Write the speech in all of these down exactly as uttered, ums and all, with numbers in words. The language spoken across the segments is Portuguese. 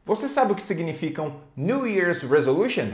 Você sabe o que significam New Year's Resolutions?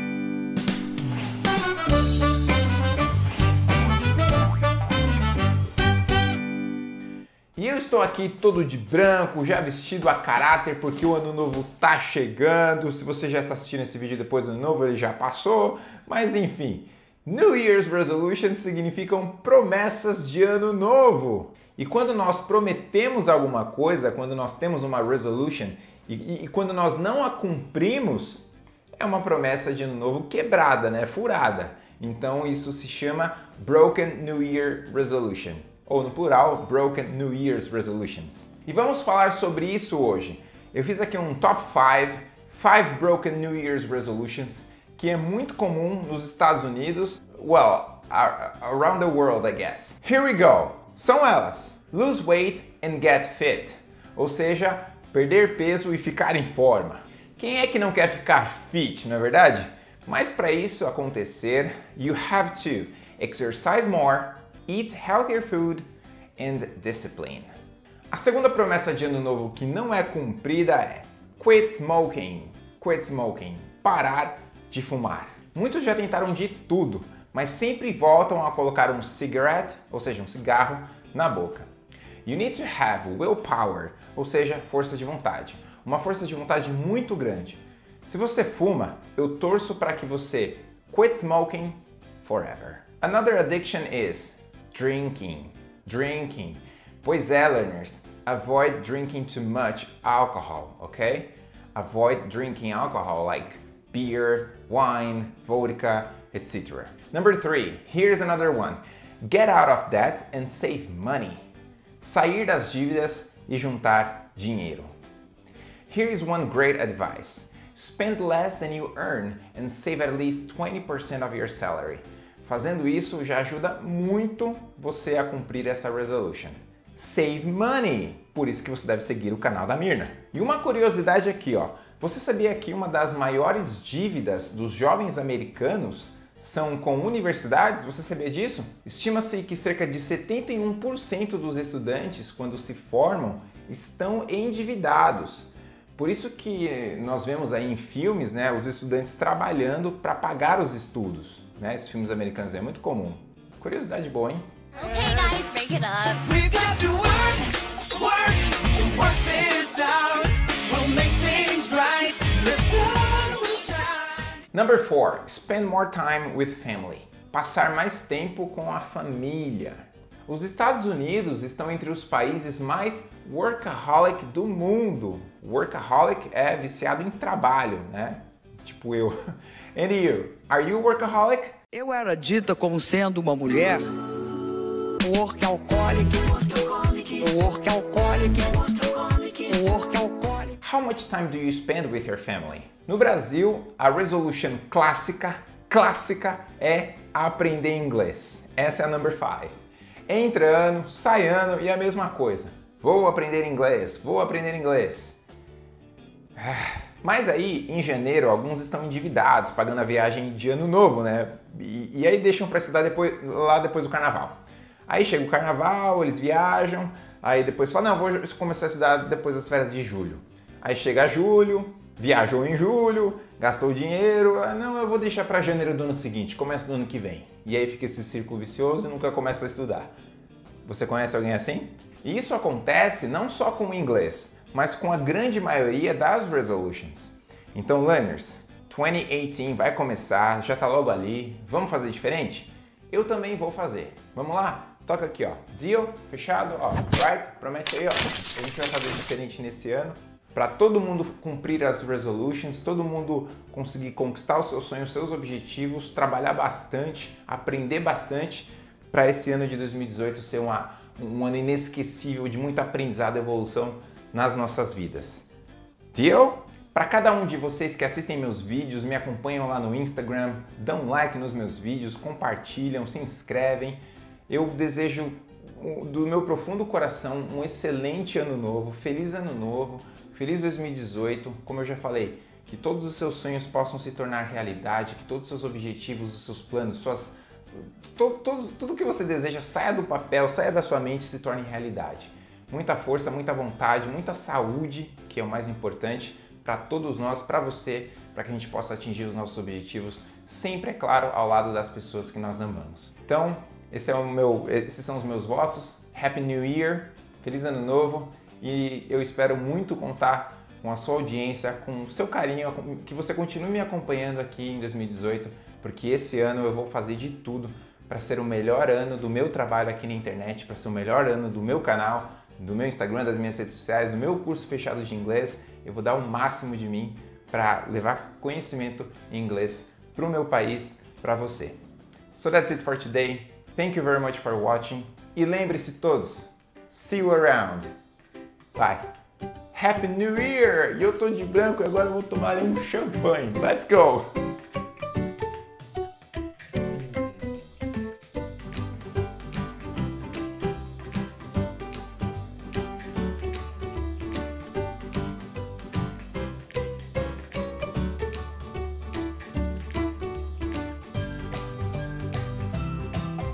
E eu estou aqui todo de branco, já vestido a caráter, porque o ano novo tá chegando. Se você já está assistindo esse vídeo depois do ano novo, ele já passou. Mas enfim, New Year's Resolutions significam promessas de ano novo. E quando nós prometemos alguma coisa, quando nós temos uma resolution, e, e, e quando nós não a cumprimos, é uma promessa de ano novo quebrada, né? Furada. Então isso se chama Broken New Year Resolution. Ou no plural, Broken New Year's Resolutions. E vamos falar sobre isso hoje. Eu fiz aqui um top cinco, cinco Broken New Year's Resolutions, que é muito comum nos Estados Unidos, well, around the world, I guess. Here we go! São elas: lose weight and get fit, ou seja, perder peso e ficar em forma. Quem é que não quer ficar fit, não é verdade? Mas para isso acontecer, you have to exercise more, eat healthier food and discipline. A segunda promessa de ano novo que não é cumprida é quit smoking. Quit smoking. Parar de fumar. Muitos já tentaram de tudo, mas sempre voltam a colocar um cigarette, ou seja, um cigarro, na boca. You need to have willpower, ou seja, força de vontade. Uma força de vontade muito grande. Se você fuma, eu torço para que você quit smoking forever. Another addiction is drinking, drinking. Pois é, learners, avoid drinking too much alcohol, okay? Avoid drinking alcohol like beer, wine, vodka, et cetera. Number three, here's another one. Get out of debt and save money. Sair das dívidas e juntar dinheiro. Here is one great advice. Spend less than you earn and save at least twenty percent of your salary. Fazendo isso já ajuda muito você a cumprir essa resolution. Save money! Por isso que você deve seguir o canal da Mirna. E uma curiosidade aqui, ó. Você sabia que uma das maiores dívidas dos jovens americanos são com universidades? Você sabia disso? Estima-se que cerca de setenta e um por cento dos estudantes, quando se formam, estão endividados. Por isso que nós vemos aí em filmes, né, os estudantes trabalhando para pagar os estudos. Né? Esses filmes americanos é muito comum. Curiosidade boa, hein? Okay, guys, break it up. We've got to work, work, to work this out. We'll make things right. The sun will shine. Number four, spend more time with family. Passar mais tempo com a família. Os Estados Unidos estão entre os países mais workaholic do mundo. Workaholic é viciado em trabalho, né? Tipo eu. And you, are you workaholic? Eu era dita como sendo uma mulher workaholic, workaholic, workaholic. How much time do you spend with your family? No Brasil, a resolution clássica, clássica é aprender inglês. Essa é a number five. Entra ano, sai ano e a mesma coisa. Vou aprender inglês, vou aprender inglês. Mas aí, em janeiro, alguns estão endividados, pagando a viagem de ano novo, né? E, e aí deixam para estudar depois, lá depois do carnaval. Aí chega o carnaval, eles viajam, aí depois falam, não, vou começar a estudar depois das férias de julho. Aí chega julho, viajou em julho, gastou dinheiro, ah, não, eu vou deixar para janeiro do ano seguinte, começa do ano que vem. E aí fica esse círculo vicioso e nunca começa a estudar. Você conhece alguém assim? E isso acontece não só com o inglês, mas com a grande maioria das resolutions. Então, learners, twenty eighteen vai começar, já tá logo ali, vamos fazer diferente? Eu também vou fazer. Vamos lá? Toca aqui, ó. Deal, fechado, ó. Right? Promete aí, ó. A gente vai fazer diferente nesse ano para todo mundo cumprir as resolutions, todo mundo conseguir conquistar os seus sonhos, os seus objetivos, trabalhar bastante, aprender bastante para esse ano de dois mil e dezoito ser uma, um ano inesquecível de muito aprendizado e evolução nas nossas vidas. Deal? Para cada um de vocês que assistem meus vídeos, me acompanham lá no Instagram, dão um like nos meus vídeos, compartilham, se inscrevem. Eu desejo do meu profundo coração um excelente ano novo, feliz ano novo, feliz dois mil e dezoito. Como eu já falei, que todos os seus sonhos possam se tornar realidade, que todos os seus objetivos, os seus planos, suas, to, todos, tudo que você deseja saia do papel, saia da sua mente e se torne realidade. Muita força, muita vontade, muita saúde, que é o mais importante, para todos nós, para você, para que a gente possa atingir os nossos objetivos, sempre, é claro, ao lado das pessoas que nós amamos. Então, esse é o meu, esses são os meus votos. Happy New Year, feliz ano novo, e eu espero muito contar com a sua audiência, com o seu carinho, que você continue me acompanhando aqui em dois mil e dezoito, porque esse ano eu vou fazer de tudo para ser o melhor ano do meu trabalho aqui na internet, para ser o melhor ano do meu canal, do meu Instagram, das minhas redes sociais, do meu curso fechado de inglês. Eu vou dar o máximo de mim para levar conhecimento em inglês para o meu país, para você. So that's it for today. Thank you very much for watching. E lembre-se todos, see you around. Bye. Happy New Year! E eu tô de branco e agora eu vou tomar um champanhe. Let's go!